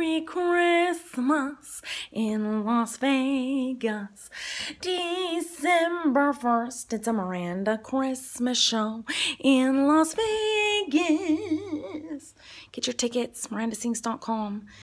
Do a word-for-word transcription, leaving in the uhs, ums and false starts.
Merry Christmas in Las Vegas. December first, it's a Miranda Christmas show in Las Vegas. Get your tickets, miranda sings dot com.